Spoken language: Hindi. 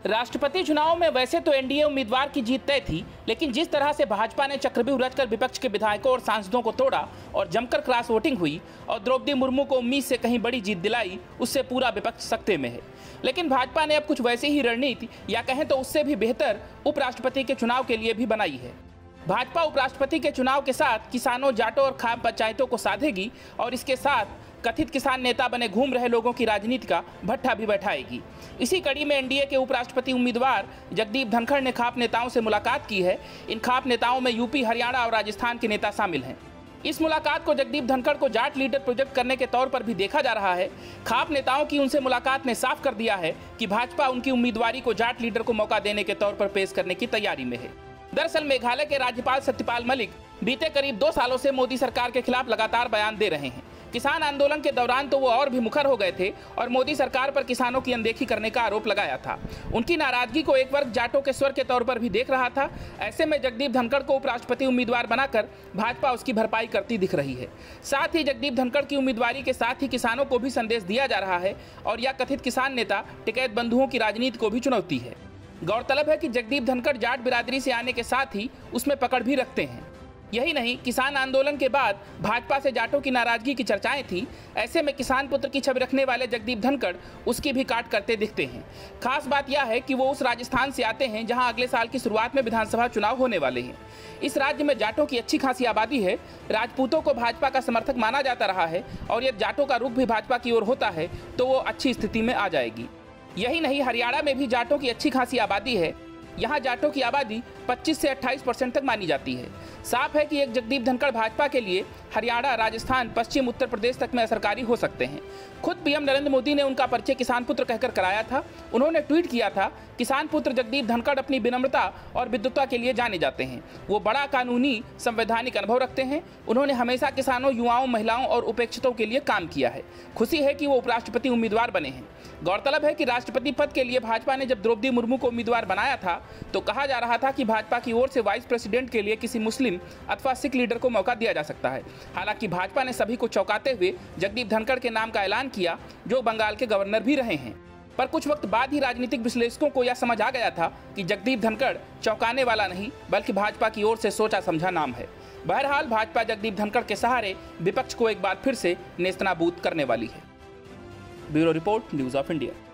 राष्ट्रपति चुनाव में वैसे तो एनडीए उम्मीदवार की जीत तय थी, लेकिन जिस तरह से भाजपा ने चक्रव्यूह रचकर विपक्ष के विधायकों और सांसदों को तोड़ा और जमकर क्रॉस वोटिंग हुई और द्रौपदी मुर्मू को उम्मीद से कहीं बड़ी जीत दिलाई, उससे पूरा विपक्ष सकते में है। लेकिन भाजपा ने अब कुछ वैसी ही रणनीति या कहें तो उससे भी बेहतर उपराष्ट्रपति के चुनाव के लिए भी बनाई है। भाजपा उपराष्ट्रपति के चुनाव के साथ किसानों, जाटों और खाप पंचायतों को साधेगी और इसके साथ कथित किसान नेता बने घूम रहे लोगों की राजनीति का भट्ठा भी बैठाएगी। इसी कड़ी में एनडीए के उपराष्ट्रपति उम्मीदवार जगदीप धनखड़ ने खाप नेताओं से मुलाकात की है। इन खाप नेताओं में यूपी, हरियाणा और राजस्थान के नेता शामिल हैं। इस मुलाकात को जगदीप धनखड़ को जाट लीडर प्रोजेक्ट करने के तौर पर भी देखा जा रहा है। खाप नेताओं की उनसे मुलाकात ने साफ कर दिया है कि भाजपा उनकी उम्मीदवारी को जाट लीडर को मौका देने के तौर पर पेश करने की तैयारी में है। दरअसल मेघालय के राज्यपाल सत्यपाल मलिक बीते करीब 2 सालों से मोदी सरकार के खिलाफ लगातार बयान दे रहे हैं। किसान आंदोलन के दौरान तो वो और भी मुखर हो गए थे और मोदी सरकार पर किसानों की अनदेखी करने का आरोप लगाया था। उनकी नाराजगी को एक वर्ग जाटों के स्वर के तौर पर भी देख रहा था। ऐसे में जगदीप धनखड़ को उपराष्ट्रपति उम्मीदवार बनाकर भाजपा उसकी भरपाई करती दिख रही है। साथ ही जगदीप धनखड़ की उम्मीदवारी के साथ ही किसानों को भी संदेश दिया जा रहा है और यह कथित किसान नेता टिकैत बंधुओं की राजनीति को भी चुनौती है। गौरतलब है कि जगदीप धनखड़ जाट बिरादरी से आने के साथ ही उसमें पकड़ भी रखते हैं। यही नहीं, किसान आंदोलन के बाद भाजपा से जाटों की नाराजगी की चर्चाएं थी। ऐसे में किसान पुत्र की छवि रखने वाले जगदीप धनखड़ उसकी भी काट करते दिखते हैं। खास बात यह है कि वो उस राजस्थान से आते हैं जहां अगले साल की शुरुआत में विधानसभा चुनाव होने वाले हैं। इस राज्य में जाटों की अच्छी खासी आबादी है। राजपूतों को भाजपा का समर्थक माना जाता रहा है और यदि जाटों का रुख भी भाजपा की ओर होता है तो वो अच्छी स्थिति में आ जाएगी। यही नहीं, हरियाणा में भी जाटों की अच्छी खासी आबादी है। यहाँ जाटों की आबादी 25 से 28% तक मानी जाती है। साफ है कि एक जगदीप धनखड़ भाजपा के लिए हरियाणा, राजस्थान, पश्चिम उत्तर प्रदेश तक में असरकारी हो सकते हैं। खुद पीएम नरेंद्र मोदी ने उनका परिचय किसान पुत्र कहकर कराया था। उन्होंने ट्वीट किया था, किसान पुत्र जगदीप धनखड़ अपनी विनम्रता और विद्वता के लिए जाने जाते हैं। वो बड़ा कानूनी संवैधानिक अनुभव रखते हैं। उन्होंने हमेशा किसानों, युवाओं, महिलाओं और उपेक्षितों के लिए काम किया है। खुशी है कि वो उपराष्ट्रपति उम्मीदवार बने हैं। गौरतलब है कि राष्ट्रपति पद के लिए भाजपा ने जब द्रौपदी मुर्मू को उम्मीदवार बनाया था तो कहा जा रहा था कि भाजपा की ओर से वाइस प्रेसिडेंट के लिए किसी मुस्लिम अथवा सिख लीडर को मौका दिया जा सकता है। हालांकि भाजपा ने सभी को चौंकाते हुए जगदीप धनखड़ के नाम का ऐलान किया, जो बंगाल के गवर्नर भी रहे हैं। पर कुछ वक्त बाद ही राजनीतिक विश्लेषकों को यह समझ आ गया था कि जगदीप धनखड़ चौंकाने वाला नहीं बल्कि भाजपा की ओर से सोचा समझा नाम है। बहरहाल भाजपा जगदीप धनखड़ के सहारे विपक्ष को एक बार फिर से नेस्तनाबूद करने वाली है। Bureau report, news of India.